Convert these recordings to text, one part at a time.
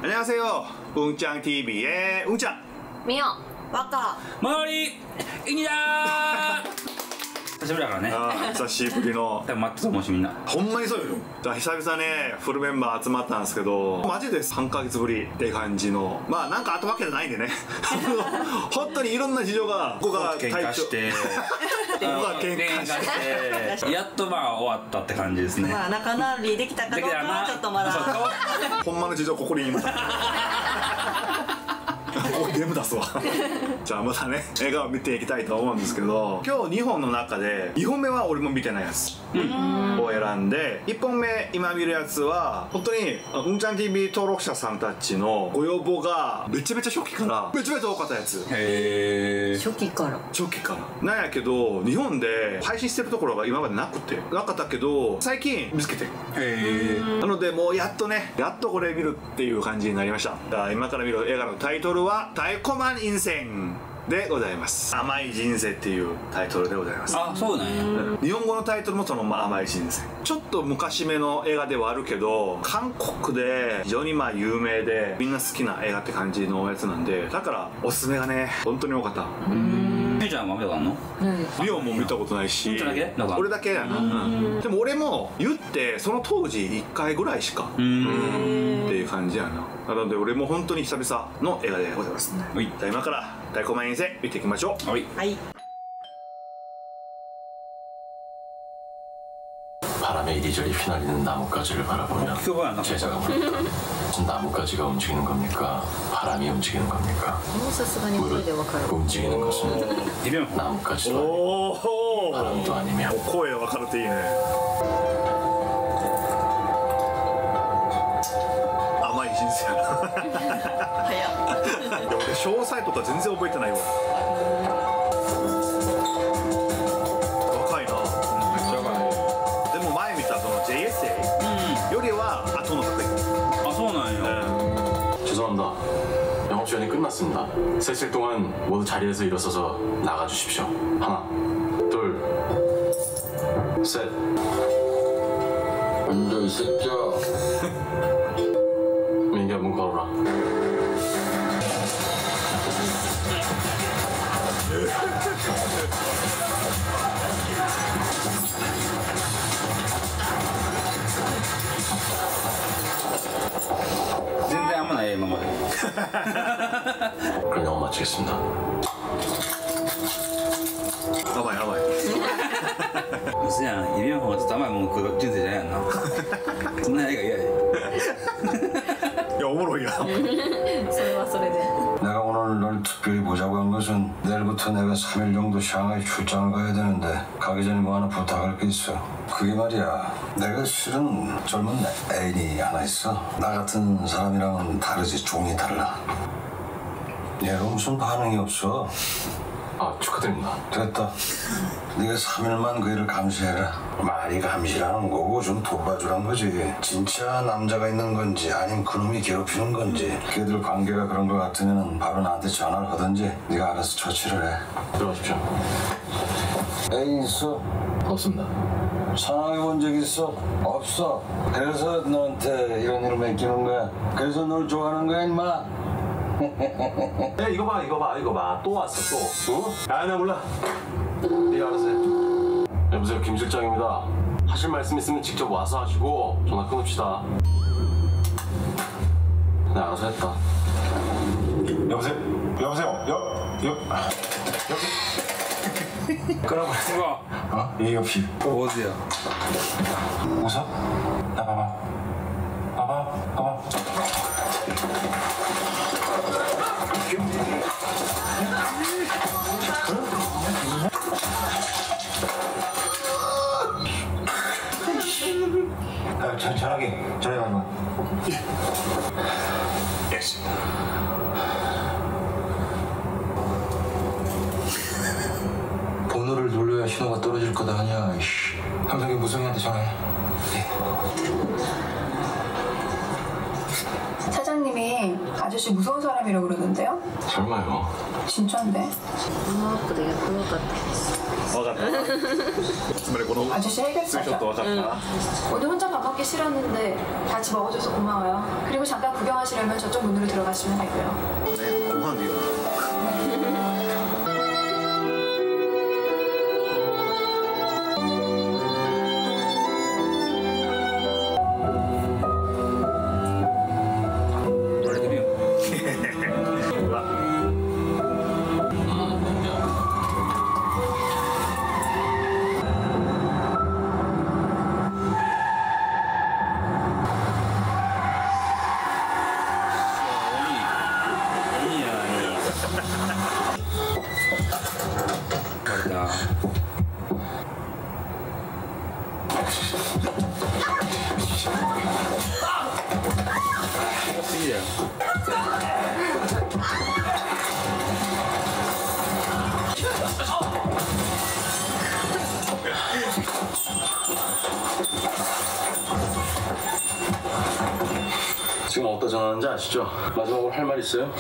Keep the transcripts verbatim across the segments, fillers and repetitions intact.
안녕하세요. 웅짱티비의 웅짱 미요 와까 머리입니다. 久しぶりだからね。 あ久しぶりの待ってたもんしみんな。 ほんまにそうよ。じゃあ久々ねフルメンバー集まったんですけど、マジでさんかげつぶりって感じの、まあなんかあったわけじゃないんでね本当にいろんな事情が、ここが喧嘩してここが喧嘩してやっとまあ終わったって感じですね。 まあ仲直りできたかどうかはちょっとまだほんまの事情ここに言いますおい、ゲーム出すわじゃあまたね映画を見ていきたいと思うんですけど、今日にほんの中でにほんめは俺も見てないやつを選んで、いっぽんめ今見るやつは本当にうんちゃん ティービー 登録者さんたちのご要望がめちゃめちゃ初期からめちゃめちゃ多かったやつ。へえ初期から初期からなんやけど、日本で配信してるところが今までなくてなかったけど最近見つけて、へえなのでもうやっとねやっとこれ見るっていう感じになりました。だから今から見る映画のタイトルは「太鼓判인생」でございます。甘い人生っていうタイトルでございます。 あ、そうなんや。 日本語のタイトルもその、まあ、甘い人生。ちょっと昔めの映画ではあるけど、韓国で非常にまあ有名でみんな好きな映画って感じのやつなんで、だからおすすめがね本当に多かった。 みーちゃんは見たことあるの？ リオンも見たことないし、 だけ俺だけやな、うん、でも俺も言ってその当時いっかいぐらいしかうん、っていう感じやな。なので俺も本当に久々の映画でございます。はい、じゃあ今から太鼓判인생見ていきましょう。はい、はい。 바람에 이리저리 휘날리는 나뭇가지를 바라보면 제자가 물을까? 나뭇가지가 움직이는 겁니까? 바람이 움직이는 겁니까? 무릇 움직이는 것은 나뭇가지도 아니고 바람도 아니며. 声分かるっていいね。甘い人生やな早っ俺詳細とか全然覚えてないわ。若いな。ジェイエスエー よりは後の作品。 あ、そうなんや。 죄송합니다. 영업 시간이 끝났습니다. 셋을 동안 모두 자리에서 일어서서 나가 주십시오. 하나, 둘, 셋. 앉아 이 새끼야. 민기야 문 걸어라. 그럼 영어 마치겠습니다. 야바이 야바이. 무슨 야 이병헌はずっと甘いもん食う人生じゃないやんな。そんな映画嫌や。 いやおもろいや。それはそれで。 내가 오늘 널 특별히 보자고 한 것은 내일부터 내가 삼 일 정도 샹하이 출장을 가야 되는데 가기 전에 뭐 하나 부탁할 게 있어. 그게 말이야, 내가 실은 젊은 애인이 하나 있어. 나 같은 사람이랑은 다르지, 종이 달라. 얘가 무슨 반응이 없어. 아, 축하드립니다. 됐다. 네가 삼 일만 그 애를 감시해라. 말이 감시라는 거고 좀 돌봐주란 거지. 진짜 남자가 있는 건지 아니면 그놈이 괴롭히는 건지, 걔들 관계가 그런 거 같으면 바로 나한테 전화를 하든지 네가 알아서 처치를 해. 들어가십시오. 애인 있어? 없습니다. 사랑해 본 적 있어? 없어. 그래서 너한테 이런 일을 맡기는 거야. 그래서 널 좋아하는 거야 임마. 야 이거 봐 이거 봐 이거 봐 또 왔어 또. 어? 아 나 몰라. 네가 알아서 해. 여보세요 김 실장입니다. 하실 말씀 있으면 직접 와서 하시고 전화 끊읍시다. 네 알아서 했다. 여보세요? 여보세요? 여? 여? 여보세요? 끊어버려. 어? 예의 없이. 어디야? 웃어? 나 봐봐. 봐봐. 봐봐. 아, 전, 전화기. 전화기 가지마. 예스. 번호를 눌러야 신호가 떨어질 거다 하냐. 함성이 무성이한테 전화해. 네. 사장님이 아저씨 무서운 사람이라고 그러는데요? 설마요. 진짜인데? このアップでやってよかった。 分かったつまりこの 아저씨 ツーショッ 해결사죠. ト分かった、 오늘 혼자 밥 먹기 싫었는데 같이 먹어줘서 고마워요. 그리고 잠깐 구경하시려면 저쪽 문으로 들어가시면 되고요. ね、ご飯でいいよな。 지금 어디다 전화하는지 아시죠? 마지막으로 할 말 있어요?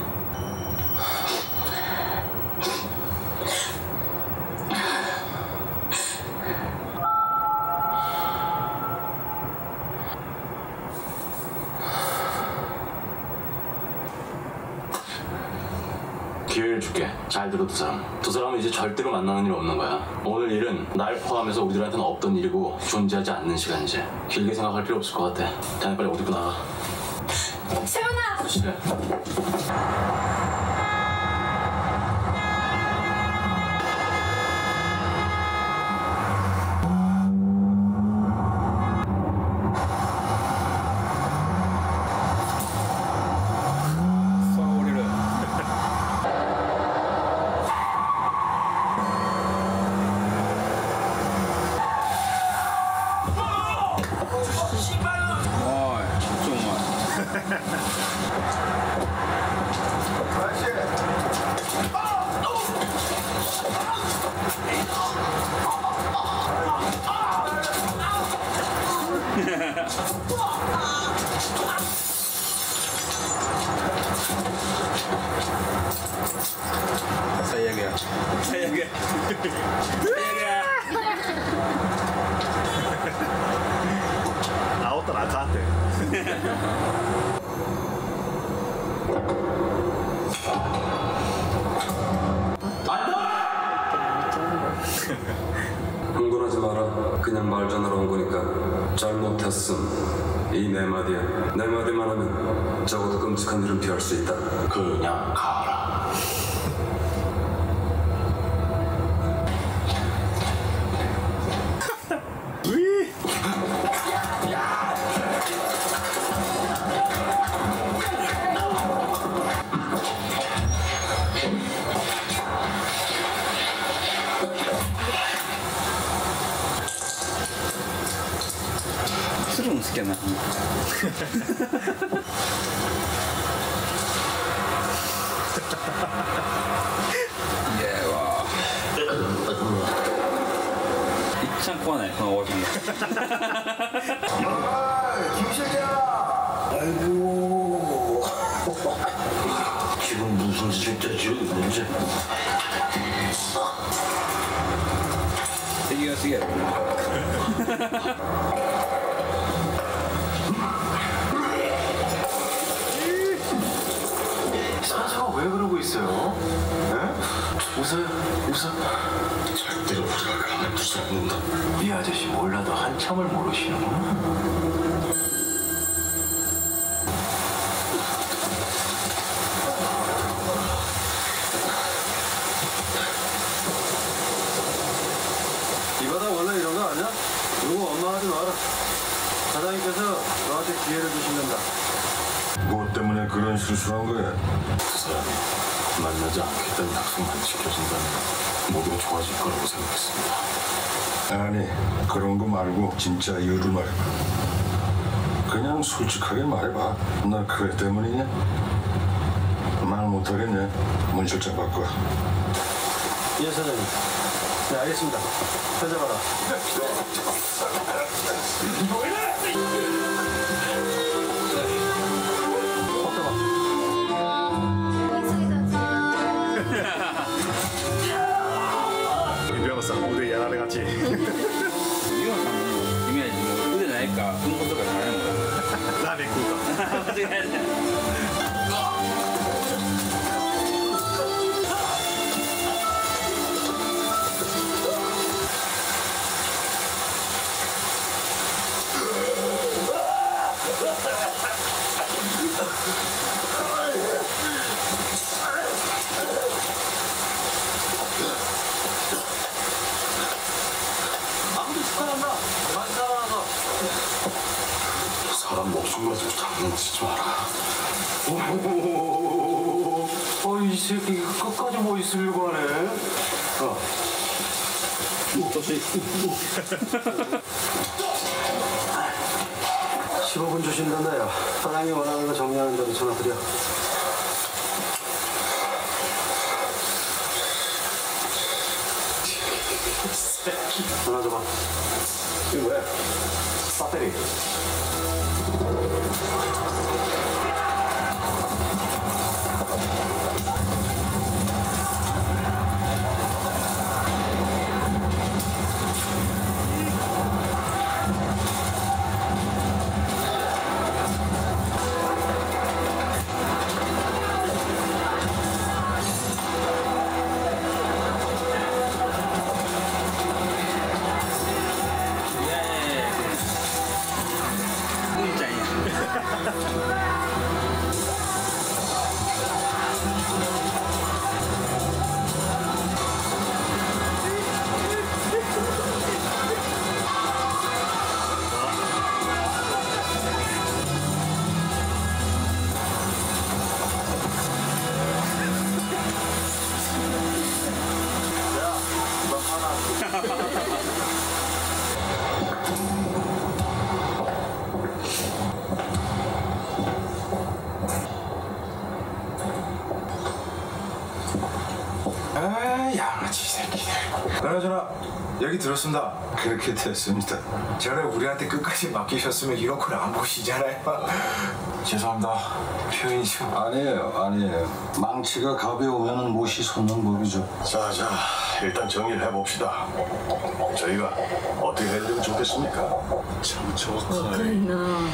기회를 줄게. 잘 들어 두 사람. 두 사람은 이제 절대로 만나는 일 없는 거야. 오늘 일은 날 포함해서 우리들한테는 없던 일이고 존재하지 않는 시간이지. 길게 생각할 필요 없을 것 같아. 자네 빨리 옷 입고 나가. 세훈아! 그래. 최악이야. 최악이야. 최악이야. 나왔다 나한테. 흥분하지 마라. 그냥 말 전하러 온 거니까. 잘못했음. 이 네 마디야. 네 마디만 하면 적어도 끔찍한 일은 피할 수 있다. 그냥 가라. 술은好きやな。 いやわ。いっちゃん怖ないこのおばちゃんが。 아이고. 지금 무슨 짓을 짜지고 있는지. 대기가 쓰게. 사자가 왜 그러고 있어요? 에? 웃어요? 웃어? 절대로 우리가 가만두지 않는다. 이 아저씨 몰라도 한참을 모르시는구나. 이 바다 원래 이런 거 아니야? 누구 원망하지 마라. 사장님께서 너한테 기회를 주신단다. 뭐 때문에 그런 실수한 거야? 두 사람이 만나지 않겠다는 약속만 지켜준다면 모두가 좋아질 거라고 생각했습니다. 아니 그런 거 말고 진짜 이유를 말해봐. 그냥 솔직하게 말해봐. 나 그래 때문이냐? 말 못하겠냐? 문 실장 바꿔. 예 사장님. 네 알겠습니다. 찾아봐라. 걱정 마. 치지 마라. 오, 어, 이 새끼 끝까지 뭐 있으려고 하네. 어. 십오 분 주신단다야. 사장이 원하는 거 정리하는 대로 전화 드려. 전화 줘봐. 이거 뭐야? 배터리. 아, 양아치 새끼들. 그나저나 얘기 들었습니다. 그렇게 됐습니다. 전에 우리한테 끝까지 맡기셨으면 이렇게는 안 보시잖아요. 죄송합니다. 표현이 좀. 아니에요, 아니에요. 망치가 가벼우면 못이 솟는 법이죠. 자자, 일단 정리를 해봅시다. 저희가 어떻게 해야 되면 좋겠습니까? 참 정확하네. 나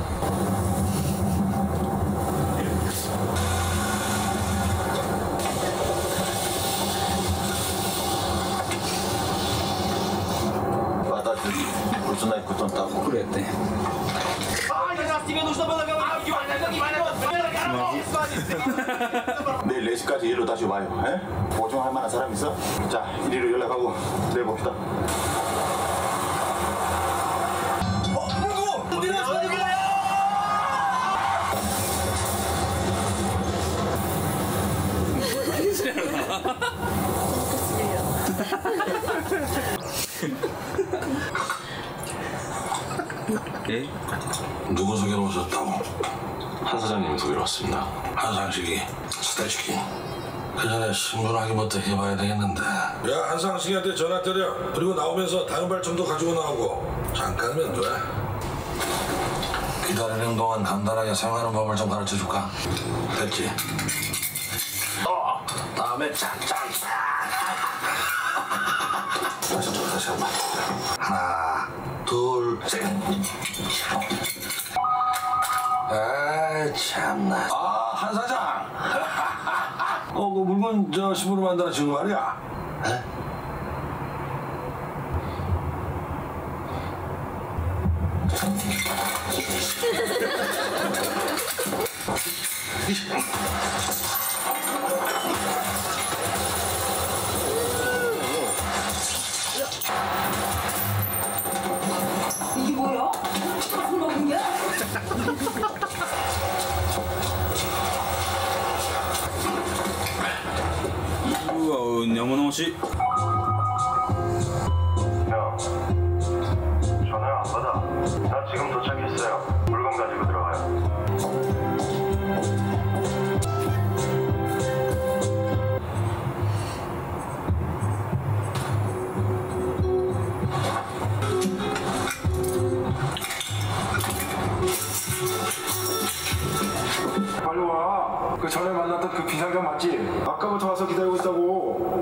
Узнай, кто там. 그랬대. 내일 네 시까지 일로 다시 와요. 에? 보증할 만한 사람 있어? 자, 이리로 연락하고 내일 봅시다. 예? 누구 소개로 오셨다고? 한 사장님 소개로 왔습니다. 한상식이 스타치킨. 그 전에 신문하기부터 해봐야 되겠는데. 야, 한상식이한테 전화 때려. 그리고 나오면서 다른 발전도 가지고 나오고. 잠깐이면 돼. 기다리는 동안 간단하게 생활하는 법을 좀 가르쳐줄까? 됐지? 어, 다음에 짠짠. 다시 좀 다시 한번. 하나, 둘, 셋. 아이 참나. 아, 한 사장. 어, 그 물건 저 십으로 만들어 지금 말이야. 에? 이게 뭐야? 무슨 먹냐? 우와,生直し. 형, 전화를 안 받아. 나 지금 도착했어요. 물건 가지고 들어가요. 빨리 와. 그 전에 만났던 그 비상장 맞지? 아까부터 와서 기다리고 있다고.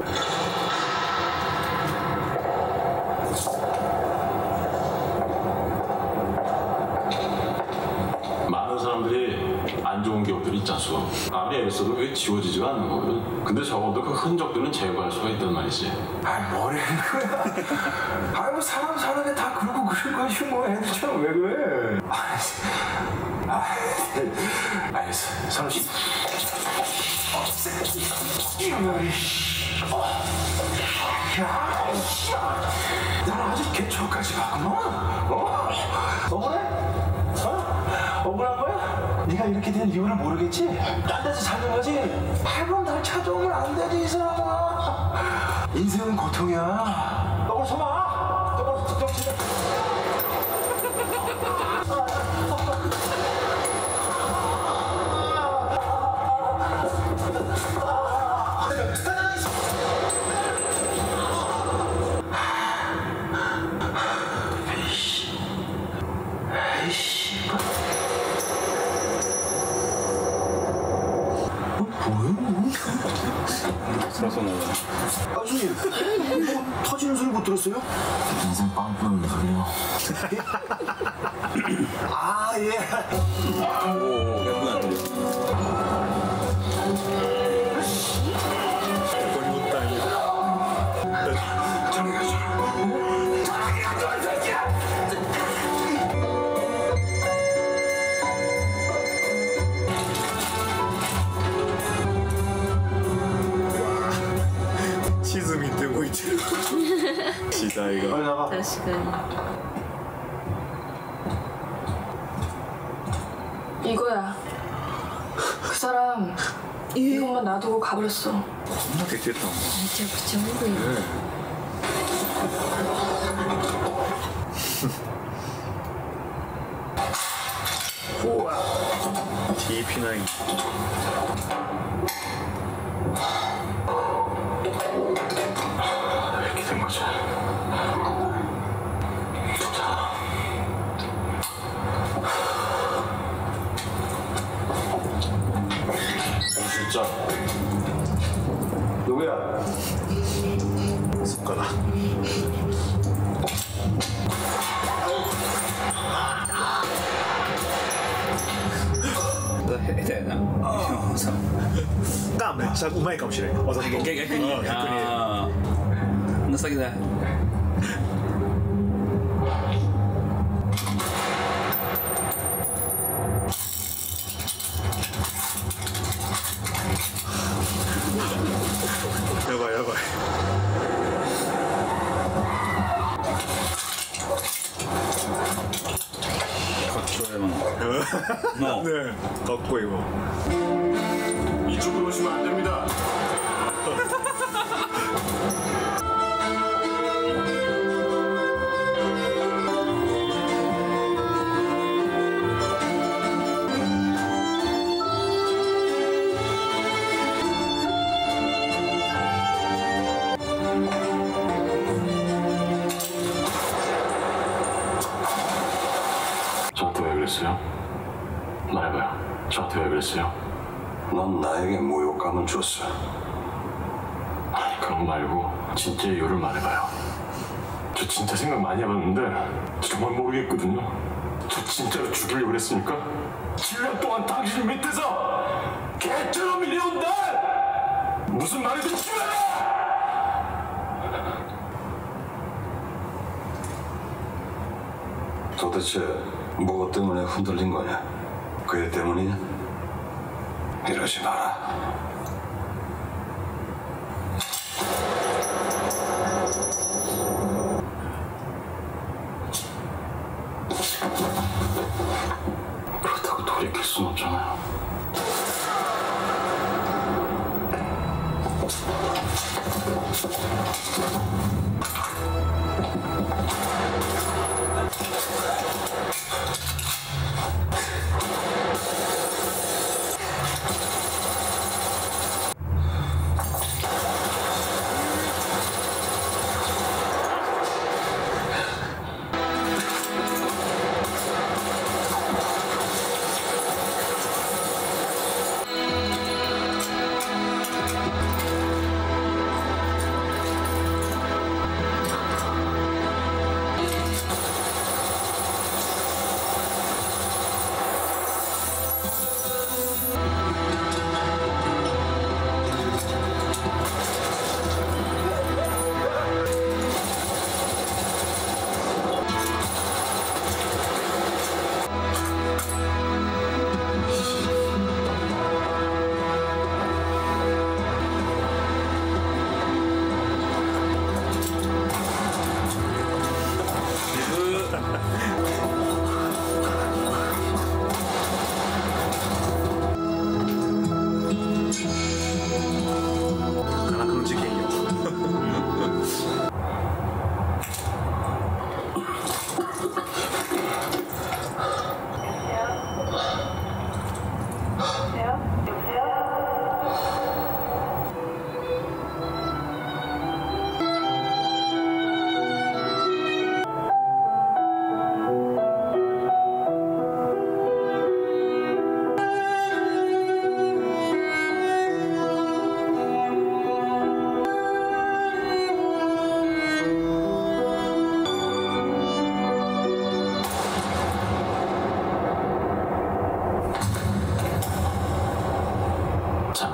많은 사람들이 안 좋은 기억들이 있잖소. 아무리 애써도 그게 지워지지가 않는 거거든. 근데 적어도 그 흔적들은 제거할 수가 있단 말이지. 아이 뭐라는 거야? 아이 뭐 사람 사는 애 다 그러고 그럴 거지 뭐. 애들처럼 왜 그래? 아, 알겠어. 선우 씨. 야, 나는 아직 개초까지 가구만. 어? 억울해? 어? 억울한 거야? 네가 이렇게 된 이유를 모르겠지? 딴 데서 사는 거지? 팔번 날 찾아오면 안 되지 이 사람아. 인생은 고통이야. 너걸 서봐. 너걸 너 진짜. 서서 나가. 아저씨, 뭐 터지는 소리 못 들었어요? 인생 빵 뿌는 소리요. 아 예. 오, 몇 분안 들려. 저리 가, 저리 가. 치즈 밑에 뭐 있지? 시다 이거. 빨리 나가. 確かに 이거야. 그 사람 이것만 놔두고 가버렸어. 겁나 됐겠다. めちゃくちゃ多いよ 우와. 티피 나인. 이렇게 된 거지. 진짜 누구야? 숟가락. 下手やな。そう。 がめっちゃうまいかもしれん。わざと。 逆に。 逆に。 ああ。情けない。 やばいやばい。 かっこいいもの。 ねえ、かっこいいわ。 이쪽으로 오시면 안 됩니다. 저한테 왜 그랬어요? 말해봐요. 저한테 왜 그랬어요? 넌 나에게 모욕감을 줬어. 아니 그런 거 말고 진짜 이유를 말해봐요. 저 진짜 생각 많이 해봤는데 저 정말 모르겠거든요. 저 진짜로 죽이려고 그랬으니까 칠 년 동안 당신 밑에서 개처럼 일해온 날 무슨 말이든 지어라! 도대체 뭐 때문에 흔들린 거냐? 그 애 때문이냐? 이러지 마라. 그렇다고 돌이킬 순 없잖아요.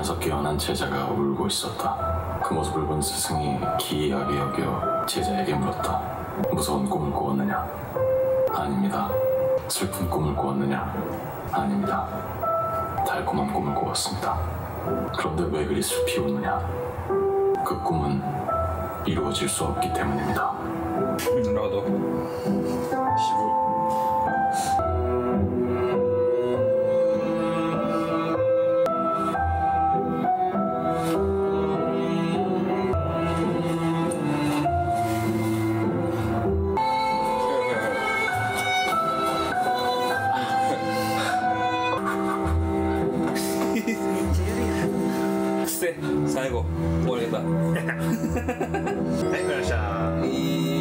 안에서 깨어난 제자가 울고 있었다. 그 모습을 본 스승이 기이하게 여겨 제자에게 물었다. 무서운 꿈을 꾸었느냐? 아닙니다. 슬픈 꿈을 꾸었느냐? 아닙니다. 달콤한 꿈을 꾸었습니다. 그런데 왜 그리 슬피 웃느냐? 그 꿈은 이루어질 수 없기 때문입니다. 나도. 癖最後終わりだ。 はい、わかりました。